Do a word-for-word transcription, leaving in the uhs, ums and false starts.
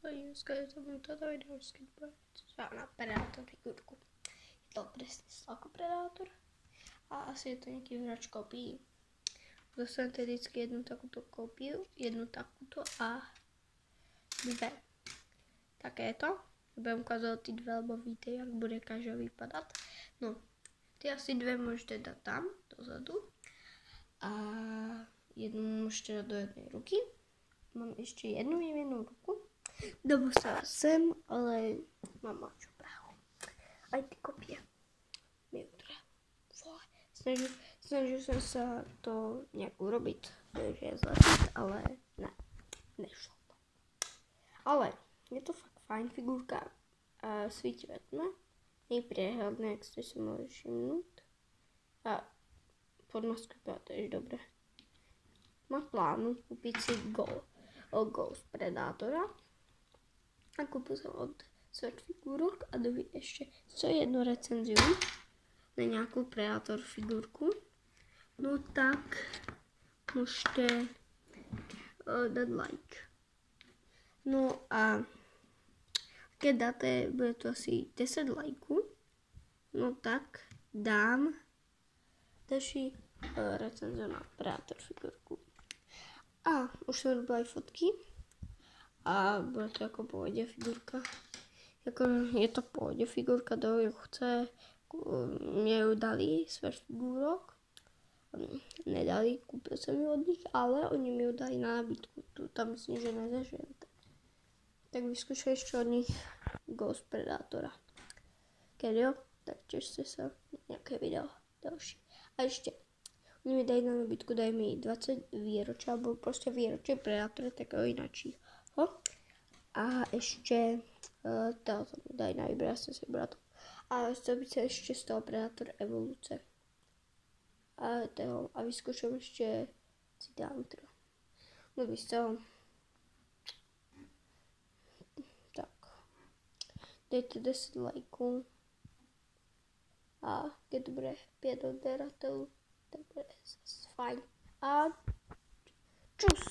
dneska je to můj tato video, vždycky bude na Predator figurku. Je to přesně jako Predator a asi je to nějaký hráč kopií. Dostanete vždycky jednu takovou kopiu, jednu takovou a dvě. Takéto. Budeme ukázat ty dvě, lebo víte, jak bude každá vypadat. No, ty asi dvě můžete dát tam, dozadu. A jednu můžete dát do jedné ruky. Mám ještě jednu nevinnou ruku. Dostala jsem, ale mám mačo právo. A ty kopie mi utrá. Snažil, snažil jsem se to nějak urobit, že zlepšit, ale ne, nešlo to. Ale je to fakt fajn figurka. A svítí ve tme. Nejprehľadné, jak jste si mohli všimnout. A podmasku byla tež dobré. Má plánu koupit si Go, Ghost Predatora. A koupil jsem od Svet figurok a doví ještě co jednu recenziu na nějakou Predator figurku. No tak můžete uh, dát like. No a když dáte, bude to asi deset lajků, no tak dám další uh, recenze na Predator figurku. A už jsem robila i fotky a bude to jako pohodě figurka. Jako je to pohodě figurka, kdo chce, mě ju dali Svet figurok. Nedali, koupil jsem ji od nich, ale oni mi ju dali na nabídku, tu tam myslím, že nezažijete. Tak vyzkoušel ještě od nich Ghost Predatora. Keď jo, tak těšte se nějaké video další. A ještě, oni mi dají na nabídku, dají mi dvacet výročí, alebo prostě výročí Predatora, takového jináčího. A ještě, uh, to, to mi dají na výběr, já jsem si vybral to. A chtěl bych se ještě z toho Predator evoluce. A, toho, a vyzkouším ještě Cidantro. No víš co? Dejte deset lajků a když to bude pět odběratelů, tak bude zase fajn. A čus!